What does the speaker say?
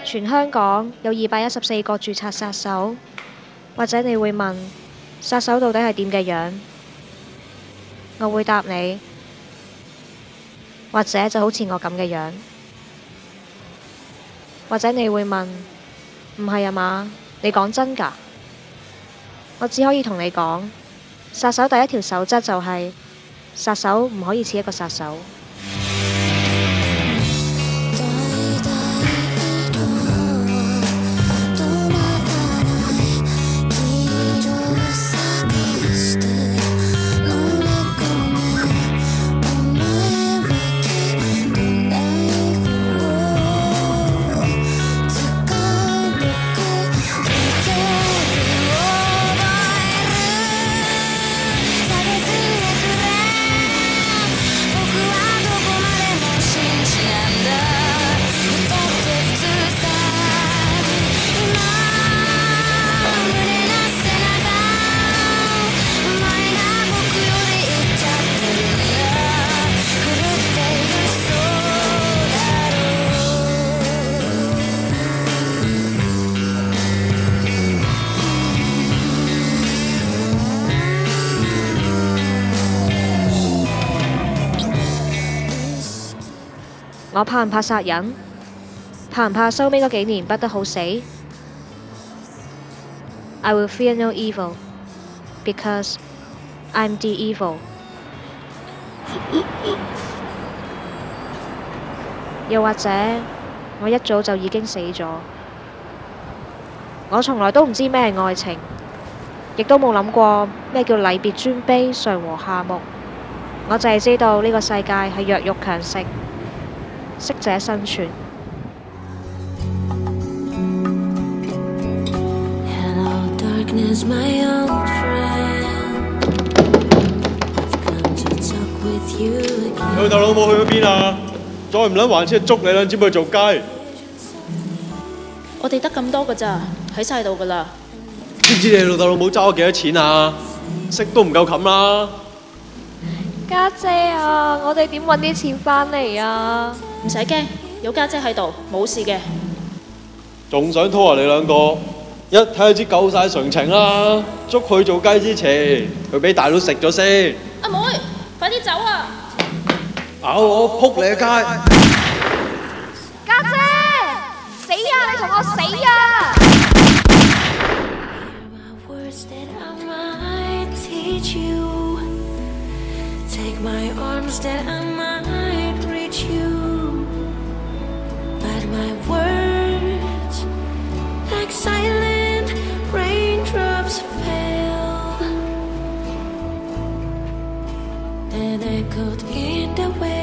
全香港有214個註冊殺手，或者你會問殺手到底係點嘅樣？我會答你，或者就好似我咁嘅樣。或者你會問，唔係啊嘛？你講真㗎？我只可以同你講，殺手第一條守則就係殺手唔可以似一個殺手。我怕唔怕殺人？怕唔怕收尾嗰幾年不得好死？ I will fear no evil, because I'm the evil。 又或者我一早就已經死咗。我從來都唔知咩係愛情，亦都冇諗過咩叫禮別尊卑、上和下睦。我淨係知道呢個世界係弱肉強食，適者生存。 老豆老母去咗邊啊？再唔撚還車捉你兩支去做雞！ 我哋得咁多㗎咋，喺晒度㗎啦。 知唔知你老豆老母揸咗幾多錢啊？息都唔夠冚啦！ 家姐啊，我哋點揾啲錢返嚟啊？ 唔使驚，有家姐喺度，冇事嘅。 仲想拖啊你兩個？一睇就知夠晒純情啦！捉佢做雞之前，佢俾大佬食咗先。 阿妹，快啲走啊！ 咬我撲你個街！ 家姐，死啊！你同我死啊 ！Take my arms that I might reach you, but my words, like silent raindrops, fell and echoed in the wind.